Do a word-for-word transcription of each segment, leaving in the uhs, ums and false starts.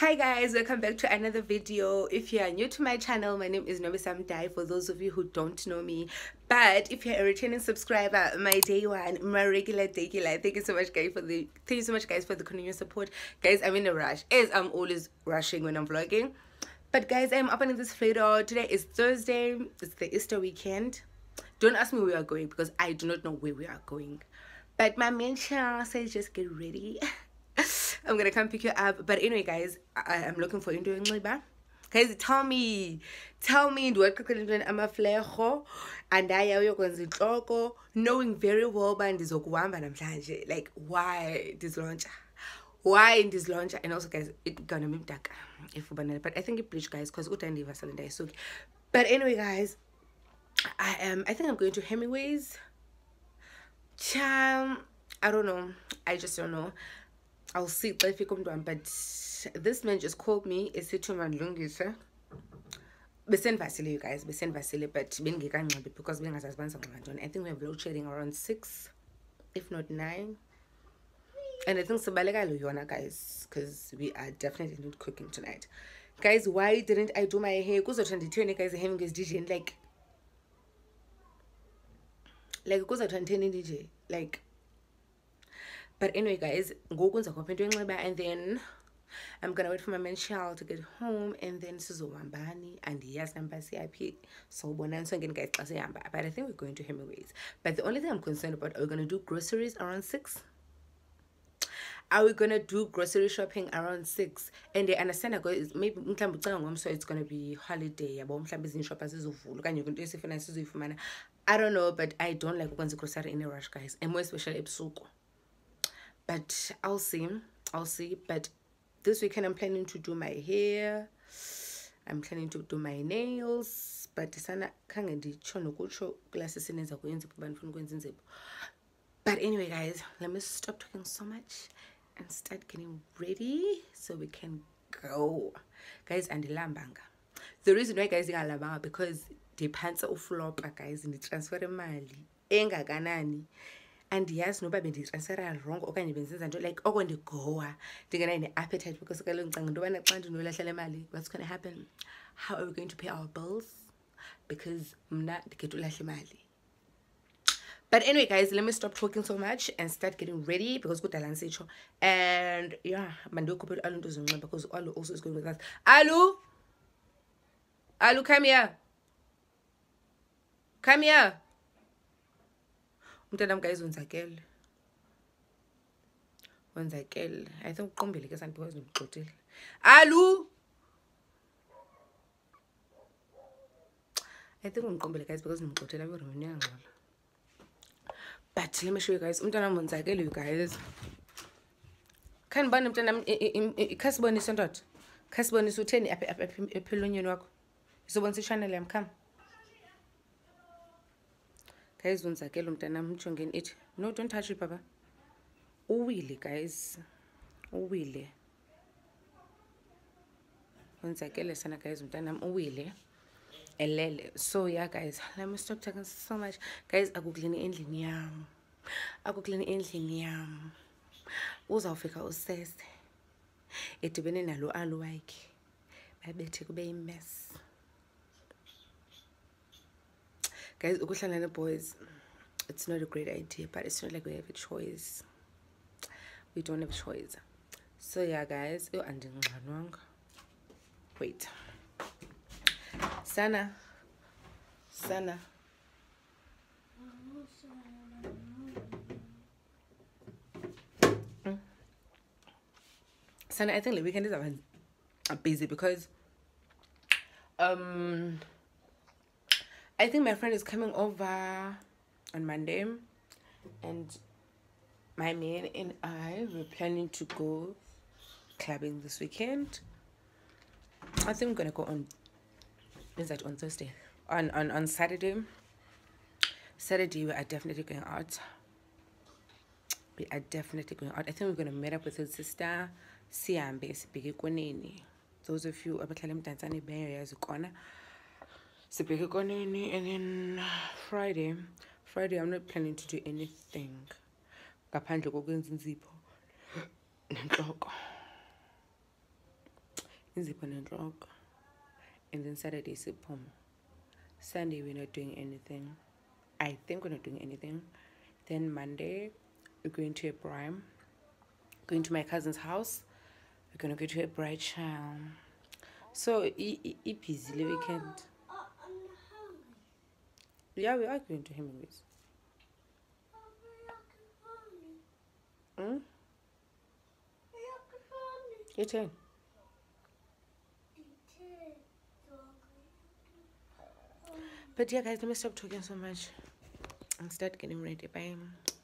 Hi guys, welcome back to another video. If you are new to my channel, my name is Nobisamdai, for those of you who don't know me. But if you're a returning subscriber, my day one, my regular regular, thank you so much guys for the thank you so much guys for the continuous support. Guys, I'm in a rush, as I'm always rushing when I'm vlogging. But guys, I'm opening this photo. Today is Thursday, it's the Easter weekend. Don't ask me where we are going because I do not know where we are going. But my mentor says just get ready. I'm gonna come pick you up. But anyway guys, I am looking for into Nxiba. Guys, tell me tell me do I amaflejo and I uyokwenza inhloko knowing very well ba ndizokuhamba namhlanje, like why this launch why in this launch. And also guys, it gonna be dark if but I think it bleach guys because utandiva salenda so. But anyway guys, I am I think I'm going to Hemingway's. Cham, I don't know, I just don't know. I'll see if you come down. But this man just called me. It's to man lungisa. Besen Vasily, you guys. Besen Vasily, but because being as husband, I think we have load shedding around six, if not nine. And I think Sabalega Luyona, guys, because we are definitely not cooking tonight. Guys, why didn't I do my hair? Because I'm twenty guys having this D J and like like because I'm twenty D J like. But anyway guys, go and then I'm gonna wait for my man child to get home, and then Suzowambani and yes number C I P. So bonanza again guys, but I think we're going to Hemingway's. But the only thing I'm concerned about, are we gonna do groceries around six? Are we gonna do grocery shopping around six? And they understand that guys, maybe so it's gonna be holiday. I don't know, but I don't like going to grocery in a rush guys, and more especially ebusuku. But I'll see, I'll see. But this weekend I'm planning to do my hair, I'm planning to do my nails. But but anyway guys, let me stop talking so much and start getting ready so we can go guys. And the lambanga, the reason why guys are lambanga because the pants are flop guys, and the transfer money enga ganani. And yes, no baby did transfer wrong or can even say like oh when they go they're gonna have an appetite because what's gonna happen? How are we going to pay our bills? Because I'm not get to mali. But anyway guys, let me stop talking so much and start getting ready because good lansecho. And yeah, Mando couple Alu doesn't remember because Alu also is going with us. Alu Alu, come here. Come here. Umntanam guys wenzakele wenzakele I think uqombile ke santi because ngixoxile. Alu, I think ngiqombile guys because ngixoxile aberomini yangxola. But let me show you guys umntanam wenzakele you guys. Kan bani umntanam khasibonisa ndoda, khasibonisa utheni apha ephilonyeni wakho, izobonisa ichannel yami. Come guys, wenzakele umntanam mjongeni ithi no, don't touch it papa. Uwile guys, uwile wenzakele sana guys, umntanam uwile elele. So yeah guys, let me stop talking so much guys. Akuklini endlini yam, akuklini endlini yam. Uzawufika usese edibene nalo alu wakhe babethe kube imess. Guys, ukuhlala boys, it's not a great idea, but it's not like we have a choice. We don't have a choice. So yeah guys, yo andingxanwanga. Wait. Sana. Sana. Mm. Sana, I think the weekend is busy because um I think my friend is coming over on Monday, and my man and I were planning to go clubbing this weekend. I think we're gonna go on is that on Thursday? On on on Saturday. Saturday we are definitely going out. We are definitely going out. I think we're gonna meet up with his sister, Siambe Sibiki Koneni. Those of you abahlala eMdantsane Bay yazikona. And then Friday, Friday I'm not planning to do anything. Inzipho nentloko. And then Saturday siphume. Sunday we're not doing anything. I think we're not doing anything. Then Monday we're going to a prime. Going to my cousin's house. We're gonna go to a bright shower. So e busy the weekend. Yeah, we are going to Hemingway's. Hmm? Get in. But yeah, guys, let me stop talking so much and start getting ready. Bye.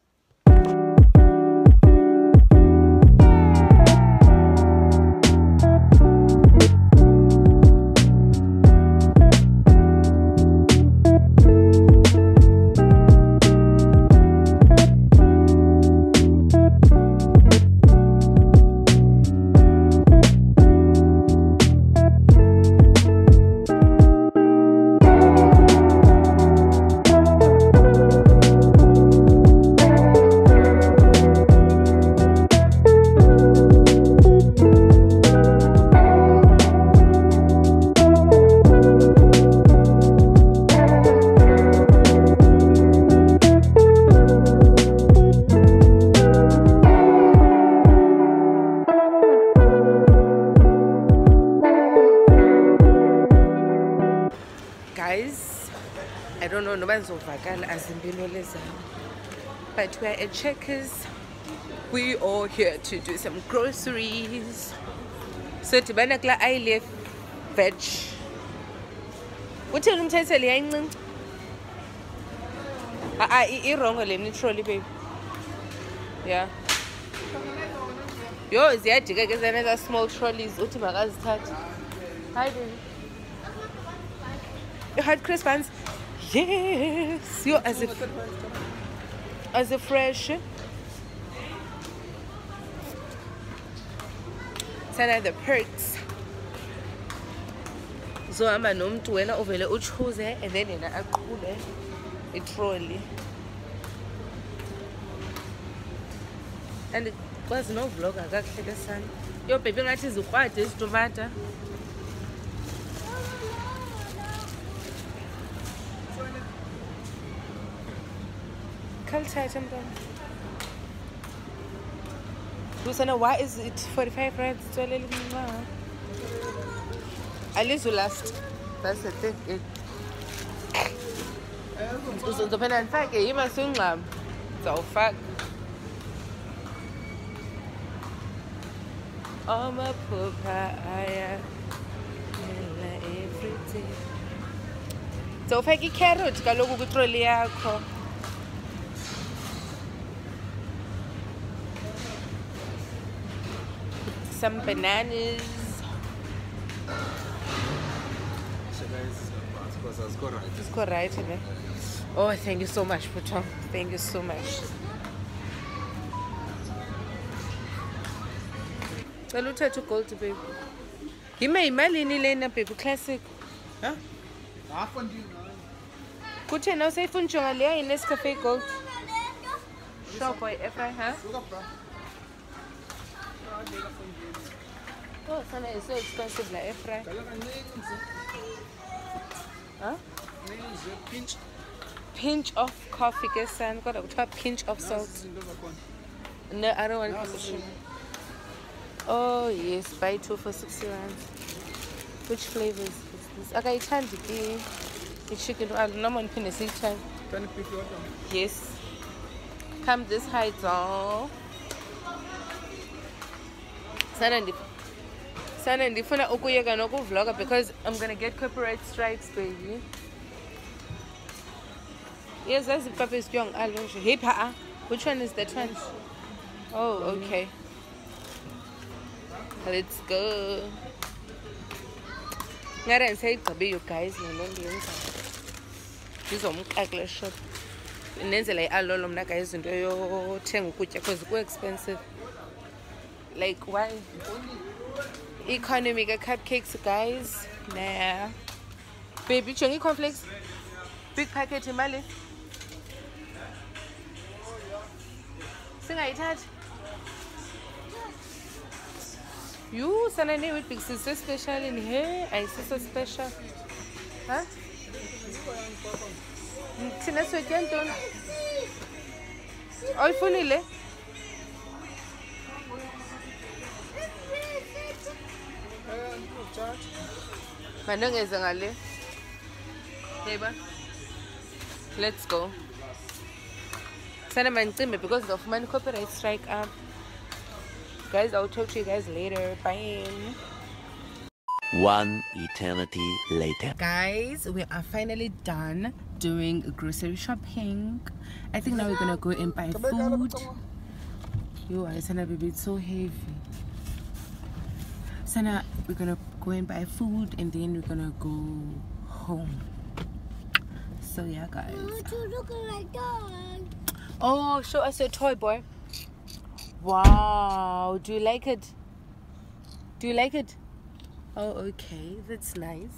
Guys, I don't know, no one's ovakala as in but we're at Checkers. We all here to do some groceries. So to banakla I live veg. What tell him to say the I I wrong literally babe. Yeah. Yo, is there another small trolleys? Hi baby. You had crisp buns? Yes. You as if as a fresh. Sana the perks. So I'm a nom to wena ovele uchoose and then in a cool a trolley. And it was no vlog. I got the sun. Your baby got his quite is tomato. Lusana, why is it forty-five rands? At least you last. That's the thing. It was the pen and fact. You must soon lamb. So fuck. Oh my poor pie. Everything. So if I get carrot, Kalogu Petrolia. Some bananas. So guys, it's got right. It's got right, isn't Oh, thank you so much, Puto. Thank you so much. Salute to gold, baby. You may imagine Elena, baby, classic. Huh? Half on you. Good to know, say Funchongalia in this cafe gold. Shop boy, F I, huh? Oh, Sana is so expensive, like F-Fry. Huh? Pinch. Pinch of coffee, guess, son. Got a pinch of salt. No, I don't want to. Oh, yes, buy two for sixty rands. Which flavors is this? Okay, it's handy. It's chicken. I don't know one penny. Yes. Come this high down. Sana Sana ndifuna ukuyeka nokuvlogger because I'm gonna get copyright strikes, baby. Yes, that's the Papa is young. Hey, pa. Which one is that one? Oh, okay. Let's go. Ngara say to you guys, no longer this is a English shop. Nenze like alolo mna guys into yo thenga ukutya because it's expensive. Like why? Economic cupcakes, guys. Nah. Baby, chungy cornflakes. Big packet in Mali. Sing I touch. You sana ne with big sister special in here. I see so special. Huh? Tina so gentle. All funile. Manang ezangale. Neighbor. Let's go. Sana mantimbe because of my copyright strike up. Guys, I'll talk to you guys later. Bye. One eternity later. Guys, we are finally done doing grocery shopping. I think now we're gonna go and buy food. Yo, Sana baby, it's so heavy. Sana, we're gonna go and buy food and then we're gonna go home. So yeah, guys. Oh, show us your toy, boy. Wow, do you like it? Do you like it? Oh, okay, that's nice.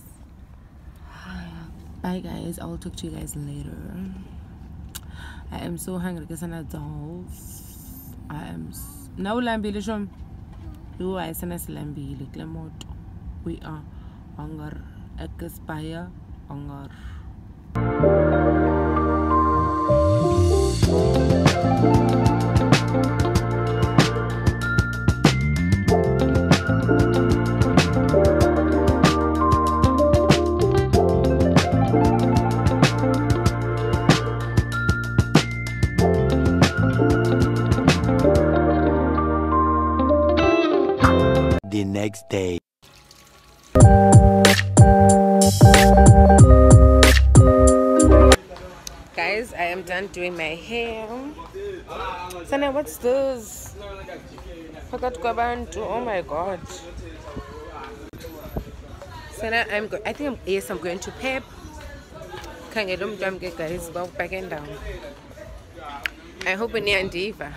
Bye guys, I'll talk to you guys later. I am so hungry because I'm dolls. I am now lambile shom. You are sana lambile klemoto. We are hunger expire hunger. The next day. Guys, I am done doing my hair. Sana, what's this? Oh my god. Sana, I'm go I think I'm yes, I'm going to Pep. Can't get them jump guys, but back and down. I hope we're near Diva.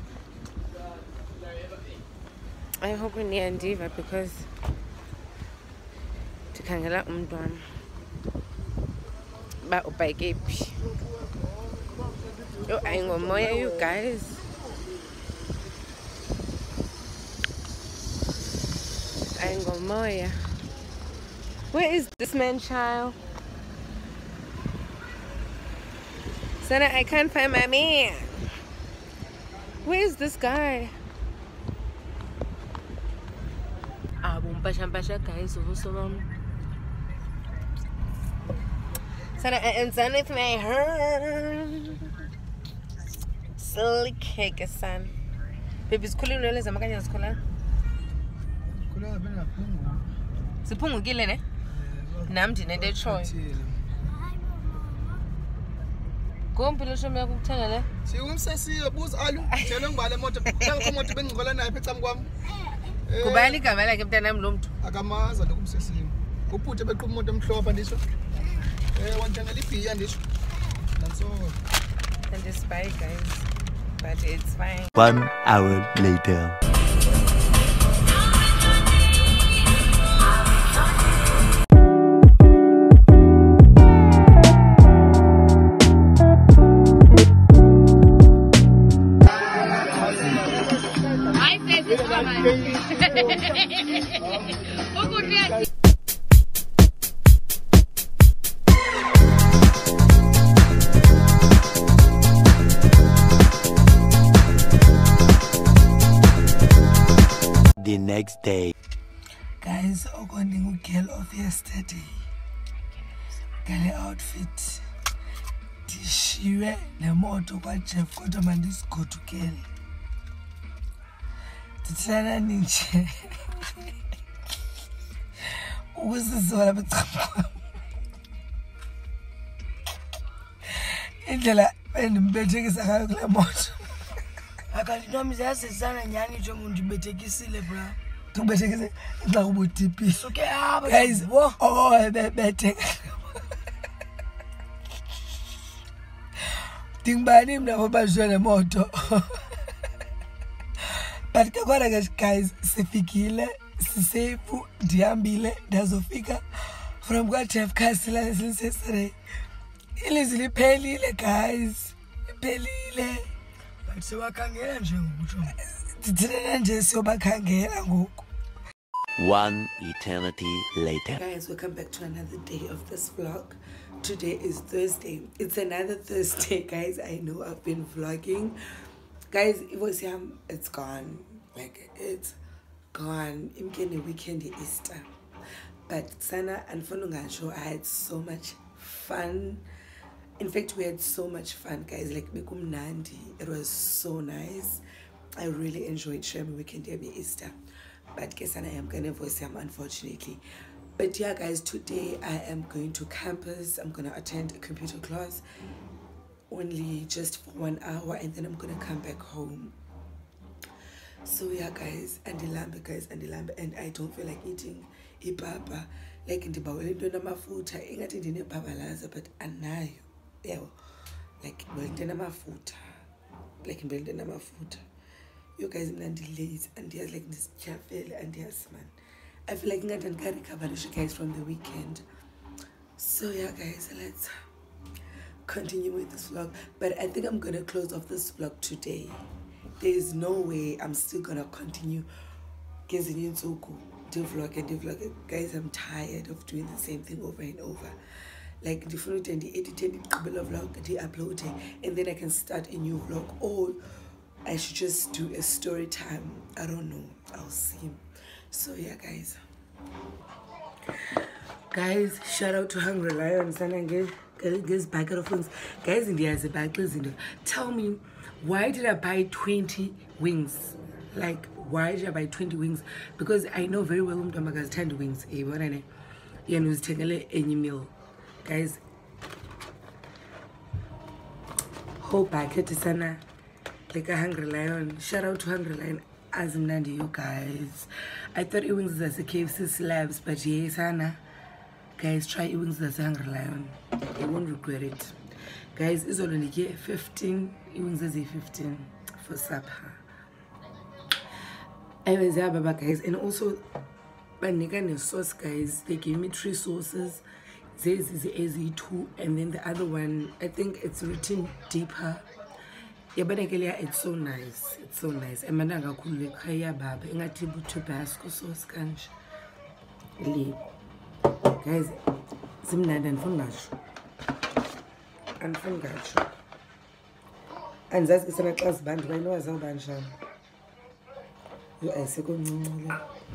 I hope we're near Diva because to kangela umdwan. Ba upaikepi. Yo, I ain't moya you guys. I ain't moya. Where is this man, child? Sana, I can't find my man. Where is this guy? Ah, bumpasha pasha guys, also. Sana, I am done with my hair. Slick hair, son. Baby's calling no less. I'm going to call her. Sipungu gile ne? Namdi ne de choy. Gompilo show me ukuthenga le. Sikumsesiyo buza alu. Tshela ngibale moto. Nangu moto bengigola naye phecam kwami. Kubali igama lakhe mntanami lo muntu. Akamaza lokumsesiyo. Uphuthe beqhuma umuntu emhlophe ndisho. Eh wanthengela ibhiya ndisho. That's all. And this spy guys. But it's fine. One hour later. The next day. Guys, according to girl of yesterday, girl outfit, tishiwe le moto kwa Jeff kodwa mandis go to girl. Titsana ninje. Ukusizola becama. Indlela endimbethekisa ngayo kule moto. Akali noma ziyasizana nyani nje umuntu betekisile bra. Tubethekise xa kubutipi. Okay haba guys, wo oh bebethe. Tingbani mna babajwe moto. But kakora guys, sifikile, sisefu, ndihambile, ndazofika from kwa Jeff Castle silisesere. Ilizwi liphelile guys. Liphelile. But sewakhangela nje ngokutsho. Thina nje siyobakhangela ngoku. One eternity later. Guys, welcome back to another day of this vlog. Today is Thursday. It's another Thursday, guys. I know I've been vlogging. Guys, it was um, it's gone. Like, it's gone. Imkeni weekend Easter. But Sana and Funungansho, I had so much fun. In fact, we had so much fun, guys. Like, Bekum Nandi. It was so nice. I really enjoyed sharing weekend Easter. But guess I am gonna voice him, unfortunately. But yeah, guys, today I am going to campus. I'm gonna attend a computer class only just for one hour, and then I'm gonna come back home. So yeah, guys, and the lamb, guys, and the lamb, and I don't feel like eating ipapa. Like in the bowl, don't know my food. I ain't in the papa but anayo, yeah, like building my food, like building my food. You guys are delays and there's like this chafel and there's man. I feel like I can recover you guys from the weekend. So yeah, guys, let's continue with this vlog. But I think I'm gonna close off this vlog today. There is no way I'm still gonna continue getting into the vlog and the vlog. Guys, I'm tired of doing the same thing over and over. Like the food and the editing, the vlog, the uploading, and then I can start a new vlog. Or I should just do a story time. I don't know. I'll see. So yeah, guys. Guys, shout out to Hungry Lion. Guys, bucket of wings. Guys, India is a bag. Tell me, why did I buy twenty wings? Like, why did I buy twenty wings? Because I know very well I'm going ten wings. Eh, what I know. Yeah, no, it's taking any meal. Guys, whole packet is sana. Like a Hungry Lion. Shout out to Hungry Lion. As Nandi, you guys. I thought it wings as a K F C slabs, but yes, Anna. Guys, try it wings as a Hungry Lion. You won't regret it. Guys, it's only fifteen. It wings as a fifteen for supper. I was there, Baba, guys, and also, Banikani sauce, guys. They gave me three sauces. This is A Z two, and then the other one, I think it's written deeper. Yeah, but it's so nice. It's so nice. And mananga kule kaya baba. Ingatibu Tabasco sauce kanch. Guys, simnada and fungasho. And fungasho. And that's the class band. I know as a bansham. You are second.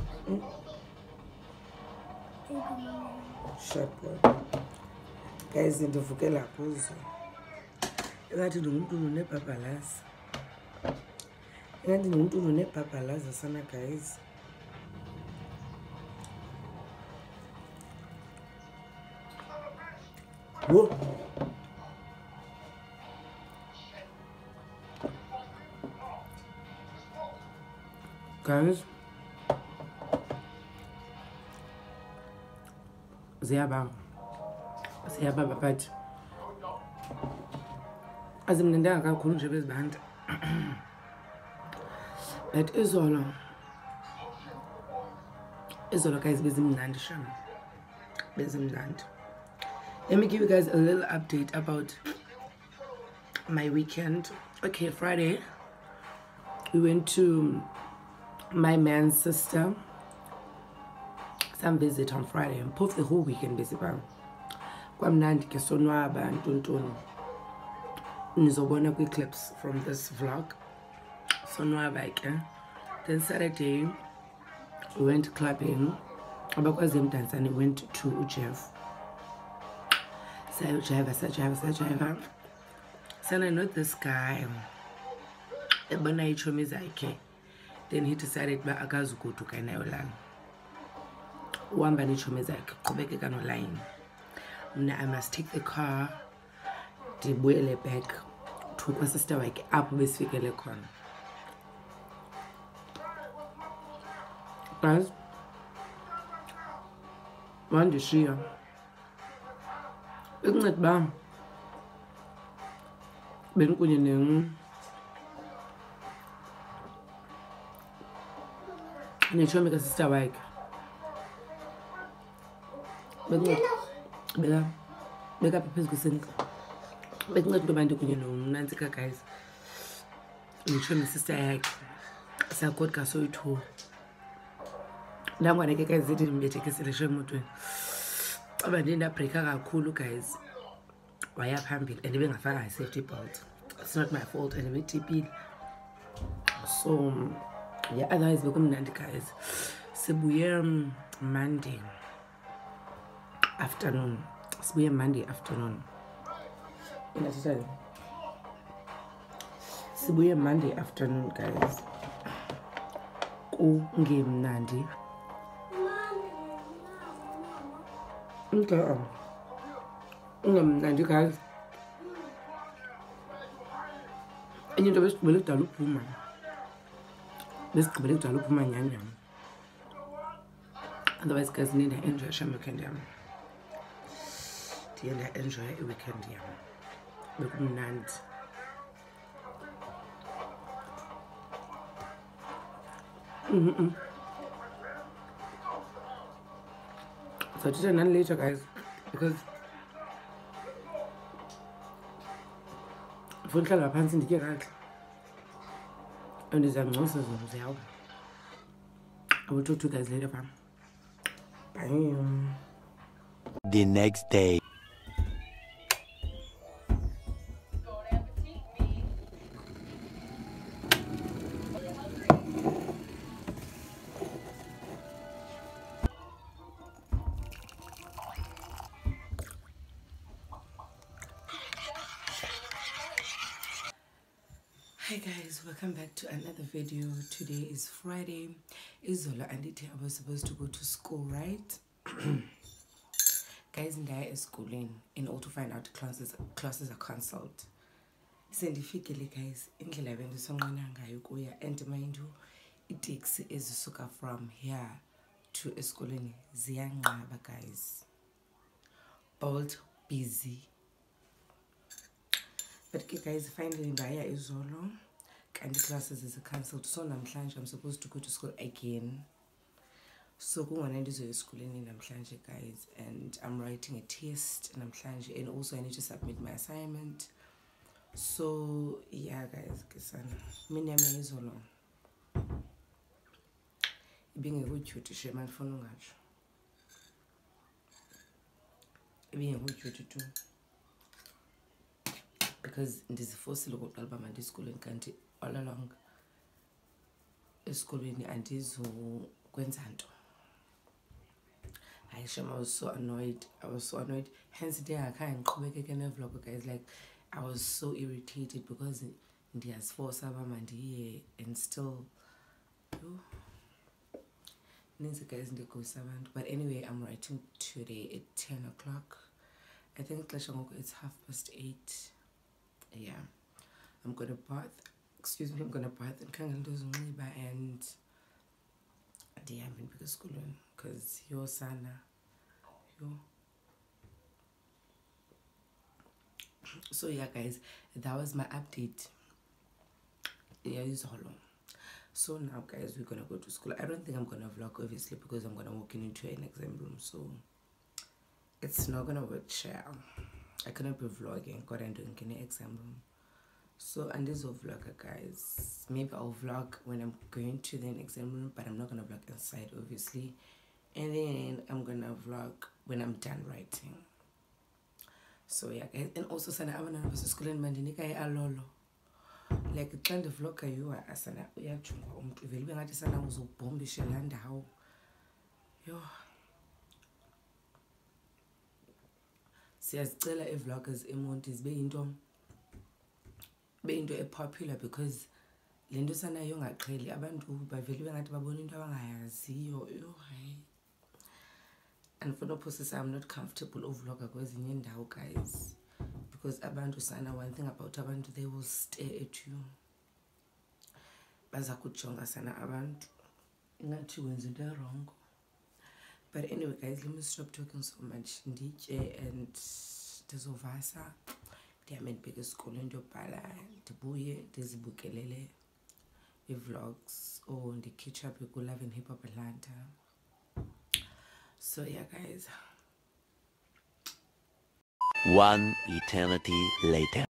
Shut up. Guys, in the Fukela pose. Ngathi ngumuntu nepapalazi. Ngathi ngumuntu nepapalazi sana, guys. Whoa. Guys. Ziyaba. Ziyaba but as I'm in there, I couldn't band. But Izolo, Izolo, guys, busy land, sham, busy land. Let me give you guys a little update about my weekend. Okay, Friday, we went to my man's sister. Some visit on Friday, and both the whole weekend busy bang. Kwamnandi kesonwaba and tuntun. Nizobona quick clips from this vlog. So no bike. Then Saturday we went clubbing. Because them dance and we went to Jeff. So Jeff, so Jeff, so Jeff. So I know this guy. Ebona ichomi zakhe. Then he decided ba akazugo to kana yolana. Uhamba nichomi zakhe qhubekeka no line. Now I must take the car. Ndibuyele back to my sister wakhe apho besifikele khona. Guys, wandishiya bekunceda uba bendikunye netshomi kasista wakhe. Bekunceda beka beka phezu kwesinqa. Bekunceda into yoba ndikunye nomnantsika, guys, netshomi sister yakhe sagodka soyi-two. nangona ke guys zithi ndibethekisile sho emotweni aba ndindabhreyikha kakhulu guys waya phambili and ebengafaka i-safety belt. It's not my fault and ebetipile. So yeah, otherwise bekumnandi guys. Sibuye um, Monday afternoon. Sibuye Monday afternoon. Inatitali. Sibuye Monday afternoon guys. Kungemnandi. Okay. Kungemnandi guys. Enye into besigqibele kudala uphuma. Besigqibele kudala uphuma nyanya. Otherwise guys need to enjoy sham weekend yam. Ndiye enjoy a weekend yam. Bekumnandi. Mm-mm. So just none later guys because for the pants in the garage and there's a nonsense of the album. I will talk to you guys later, fam. Bye. The next day. Hi guys, welcome back to another video. Today is Friday. Izola and it I was supposed to go to school, right? Guys, and I is schooling in order to find out classes classes are cancelled. Scientifically guys, indlela bendisonqena ngayo kuya and mind you itaxi ezisuka from here to esikoleni ziyanqaba guys. Bolt busy. But okay, guys, finally Ndaya izolo and the classes is cancelled. So namhlanje I'm supposed to go to school again. So go on and do school in namhlanje guys, and I'm writing a test in namhlanje and also I need to submit my assignment. So yeah guys, kisana mina izolo ibinge kuthi shema ndifuna ungatsho ibinge kuthi tu because ndizifosile ukuqala uba mandisikolweni kanti all along esikolweni andizokwenza nto. Hayi shema, I was so annoyed. I was so annoyed. Hence today I can't ngiqhubekeke nevlog guys. Like I was so irritated because ndiyasifosa uba mandiye and still ninzi guys ndigusa abantu. But anyway, I'm writing today at ten o'clock. I think it's half past eight. Yeah, I'm gonna bath. Excuse me, I'm gonna bath and kind of do and I haven't been to school because your sana, yo. So yeah, guys, that was my update. Yeah, it's hollow. So now, guys, we're gonna go to school. I don't think I'm gonna vlog obviously because I'm gonna walk into an exam room, so it's not gonna work. Share. I cannot be vlogging because I'm doing an exam room. So and this will vlog guys. Maybe I'll vlog when I'm going to the exam room, but I'm not gonna vlog inside obviously. And then I'm gonna vlog when I'm done writing. So yeah guys, and also sana abana school in mandinika alolo. Like kind of vlog you are asana uyachunga umuntu vele bengathi sana uzobhombisha la ndawo. Yo. Siyazicela e-vloggers emontis beyinto beyinto e-popular because le nto sana yongaqheli abantu bavele bengathi babona into abangayaziyo. Yo hayi. And for no process I'm not comfortable ovlogger kwezinye indawo guys because abantu sana, one thing about abantu, they will stare at you. Baza kujonga sana abantu ingathi wenza into wrong. But anyway guys, let me stop talking so much. Nditye and ndizovasa ndihambe ndibheke esikolweni ndiyobhala ndibuye ndizibukelele i-vlogs or ndi-catch up ku-Love and Hip Hop Atlanta. So yeah guys. One eternity later.